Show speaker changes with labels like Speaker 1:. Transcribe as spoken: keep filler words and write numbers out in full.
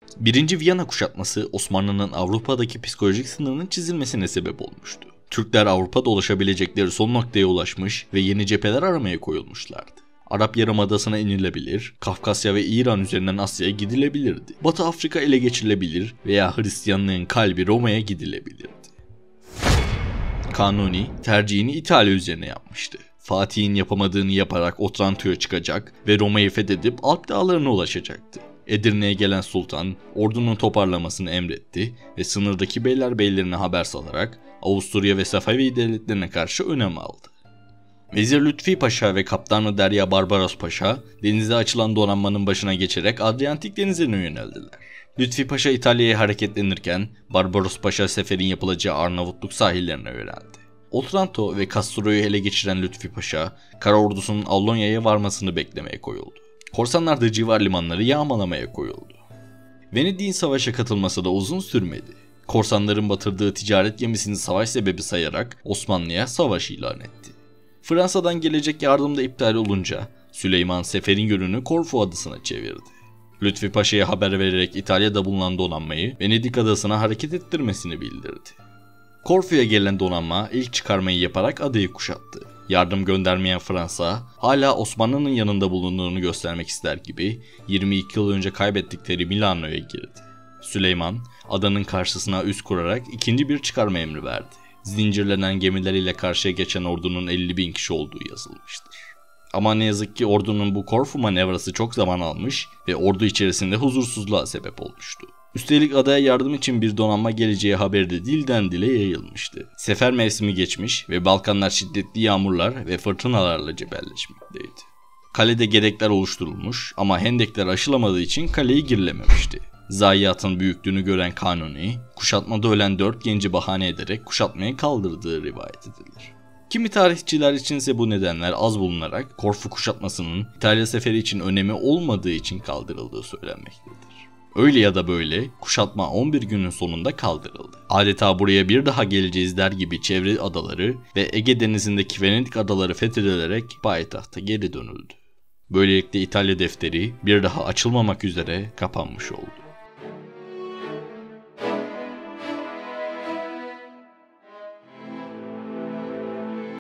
Speaker 1: Birinci Viyana kuşatması Osmanlı'nın Avrupa'daki psikolojik sınırının çizilmesine sebep olmuştu. Türkler Avrupa'da ulaşabilecekleri son noktaya ulaşmış ve yeni cepheler aramaya koyulmuşlardı. Arap Yarımadası'na inilebilir, Kafkasya ve İran üzerinden Asya'ya gidilebilirdi. Batı Afrika ele geçirilebilir veya Hristiyanlığın kalbi Roma'ya gidilebilirdi. Kanuni tercihini İtalya üzerine yapmıştı. Fatih'in yapamadığını yaparak Otranto'ya çıkacak ve Roma'yı fethedip Alp dağlarına ulaşacaktı. Edirne'ye gelen sultan ordunun toparlamasını emretti ve sınırdaki beylerbeylerine haber salarak Avusturya ve Safevi devletlerine karşı önem aldı. Vezir Lütfi Paşa ve Kaptanı Derya Barbaros Paşa denizde açılan donanmanın başına geçerek Adriyatik denizine yöneldiler. Lütfi Paşa İtalya'ya hareketlenirken Barbaros Paşa seferin yapılacağı Arnavutluk sahillerine yöneldi. Otranto ve Castro'yu ele geçiren Lütfi Paşa, kara ordusunun Alonya'ya varmasını beklemeye koyuldu. Korsanlar da civar limanları yağmalamaya koyuldu. Venedik'in savaşa katılması da uzun sürmedi. Korsanların batırdığı ticaret gemisini savaş sebebi sayarak Osmanlı'ya savaş ilan etti. Fransa'dan gelecek yardım da iptal olunca Süleyman seferin yönünü Korfu adasına çevirdi. Lütfi Paşa'ya haber vererek İtalya'da bulunan donanmayı Venedik adasına hareket ettirmesini bildirdi. Korfu'ya gelen donanma ilk çıkarmayı yaparak adayı kuşattı. Yardım göndermeyen Fransa hala Osmanlı'nın yanında bulunduğunu göstermek ister gibi yirmi iki yıl önce kaybettikleri Milano'ya girdi. Süleyman adanın karşısına üs kurarak ikinci bir çıkarma emri verdi. Zincirlenen gemileriyle karşıya geçen ordunun elli bin kişi olduğu yazılmıştır. Ama ne yazık ki ordunun bu Korfu manevrası çok zaman almış ve ordu içerisinde huzursuzluğa sebep olmuştu. Üstelik adaya yardım için bir donanma geleceği haberi de dilden dile yayılmıştı. Sefer mevsimi geçmiş ve Balkanlar şiddetli yağmurlar ve fırtınalarla cebelleşmekteydi. Kalede gedekler oluşturulmuş ama hendekler aşılamadığı için kaleye girilememişti. Zayiatın büyüklüğünü gören Kanuni, kuşatmada ölen dört genci bahane ederek kuşatmaya kaldırdığı rivayet edilir. Kimi tarihçiler içinse bu nedenler az bulunarak Korfu kuşatmasının İtalya seferi için önemi olmadığı için kaldırıldığı söylenmektedir. Öyle ya da böyle kuşatma on bir günün sonunda kaldırıldı. Adeta buraya bir daha geleceğiz der gibi çevre adaları ve Ege Denizi'ndeki Venedik adaları fethedilerek payitahta geri dönüldü. Böylelikle İtalya defteri bir daha açılmamak üzere kapanmış oldu.